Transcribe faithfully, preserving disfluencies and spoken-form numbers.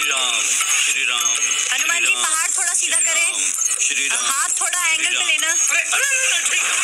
श्री राम श्री राम। हनुमान जी पहाड़ थोड़ा सीधा करें, श्री राम हाथ थोड़ा एंगल पे लेना। अरे अरे ठीक